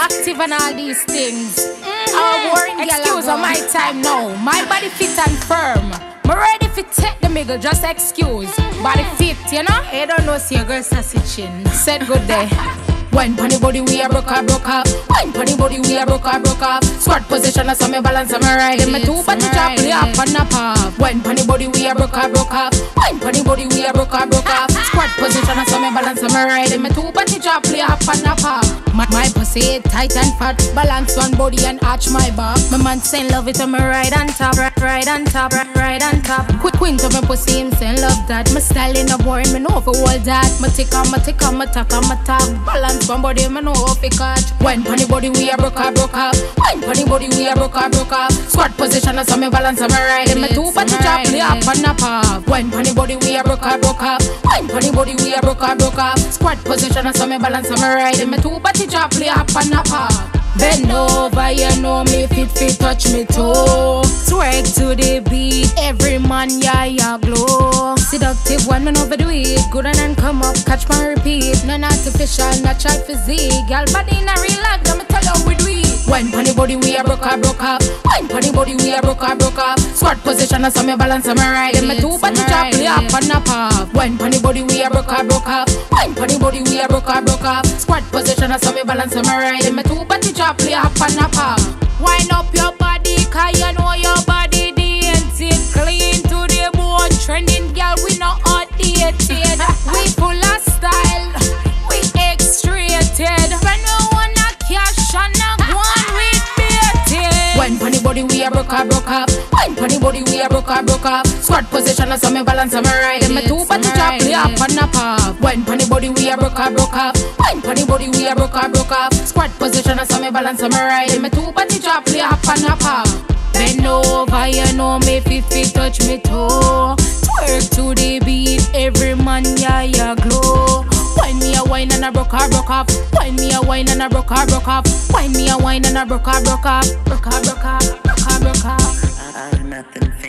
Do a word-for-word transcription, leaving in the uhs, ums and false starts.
active and all these things. Mm-hmm. I'm worrying, excuse on my time now. My body fit and firm. Me ready fi take the middle, just excuse. Mm-hmm. Body fit, you know? I don't know, see your girl sassy chin. Said good day. Wine pon the body, we a broke up, broke up. Wine pon the body, we a broke up, broke up. Squat position, I saw me balance, I'm right. Then me two body drop, play up and up up. Wine pon the body, we a broke up, broke up. Wine pon the body, we a broke up, broke up. Squat position, I saw me balance, I'm right. Then me two body drop, play up and up up. My, my pussy tight and fat, balance one body and arch my back. My man saying love it, I'm right on top, right, right on top, right, right on top. Quick queen to my pussy, him saying love that. My style in a boring, me know for all that. My tick on, my tick on, my talk on, my talk. Balance somebody, me know how to catch. Wine pon the body, we a broke up, broke up. Wine pon the body, we a broke up, broke up. Squat position, I saw me balance, I'm right. Then my two body drop, play up and up up. Wine pon the body, we a broke up, broke up. Wine pon the body, we a broke up, broke up. Squat position, I saw me balance, I'm right. Then my two body drop, play up and up up. Bend over, you know me fit fit touch me toe. Twerk to the beat, every man yeah yeah glow. Seductive one man overdo it, good and then come up, catch my repeat. None artificial, natural physique. Girl body in a relax, I'ma tell you we do it. Wine pon the body, we a broke up, broke up. Wine pon the body, we a broke up, broke up. Squat position, I saw me balance, I'm right. Then my two body drop, play up and up up. Wine pon the body, we a broke up, broke up. Wine pon the body, we a broke up, broke up. Squat position, I saw me balance, I'm right. Then my two body drop, play up and up up. Wind up your body, cause you know your body dancing. Clean to the bone, trending girl, we not outdated. We full of style, we X-rated. When we wanna cash and a one with baited. Wine pon the body, we a broke up, broke up. Wine pon the body, we a broke up, broke up. Squat position, I saw me balance, I'm right. Then my two body drop, play up and up up. Wine pon the body, we a broke up, broke up. Wine pon the body, we a broke up, broke up. Squat position, I saw me balance, I'm right. Then my two body drop, play up and up up. Bend over, you know me fit fit touch me toe. Twerk to the beat, every man yeah yeah glow. Wine me a wine and a broke up, broke up. Wine me a wine and a broke up, broke up. Wine me a wine and a broke up, broke up. Broke up, broke up, broke up, broke up. I'm nothing.